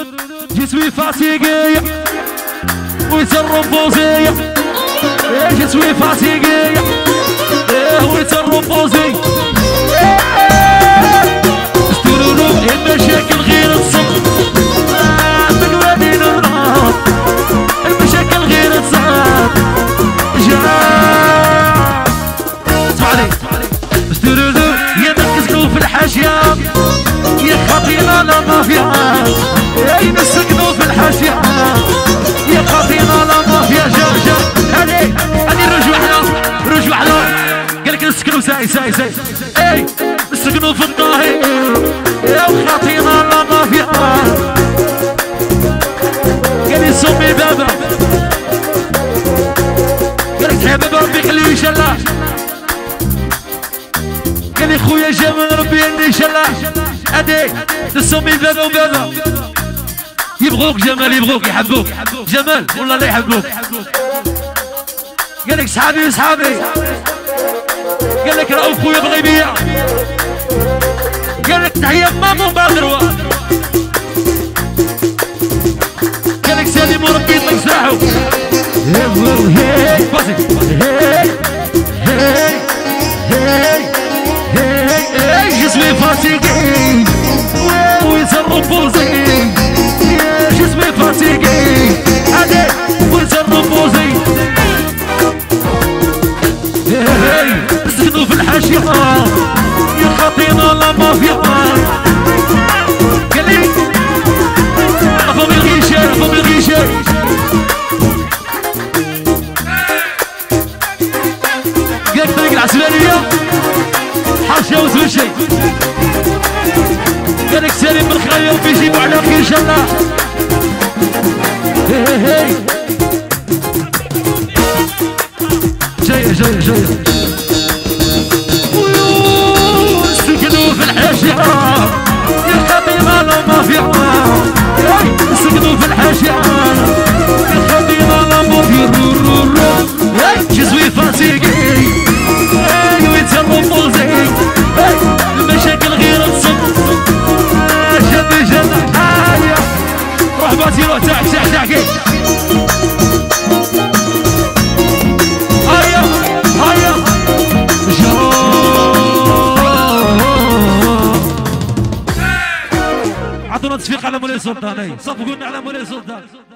جسمي فاتيقية ويتصرف بوزية. جسمي فاتيقية ويتصرف بوزية. المشاكل غير الصب من وادي نراب. المشاكل غير الصب جاب. اسمعني استرودو يا نسكنوا في الحاشية يا خاطينا لا مافيا. يا نسكنوا في الحاشية يا خاطينا لا مافيا. جا هادي رجوع حنا قالك نسكنوا ساي اي نسكنوا في الطاهي يا خاطينا لا مافيا. قال لي سمي بابا قالك تحب ربي خليه يشلح. قال لي خويا جمال ربي اني يشلح. ادي تسمي بابا وبابا يبغوك جمال يبغوك يحبوك جمال والله لا يحبوك. قال لك صحابي قال لك رؤوف خويا بغى يبيع. قال لك تحية ماما وبادروا. قال لك سالم وربي يطلق سلاحو. جسمي فاتيقي ويتصرف بوزي. جسمي فاتيقي هادي ويتصرف بوزي. سكنوا في الحاشية يا خاطينا لا مافيا. قال لي افهم الغيشة قالك طريق العسلانية حاشا وزوجي. قالك سالم من خير بيجيبوا على خير ان شاء الله. جاية سكنوا في الحاشية يا خاطينا لا مافيا. سكنوا في الحاشية يا خاطينا لا مافيا. جسمي فاتيقي ويتصرف بوزي. المشاكل غير الصب جد حالية. روح باتي روح تاعك هيا عطونا تصفيق على مولاي سلطان. صفقوا لنا على مولاي سلطان.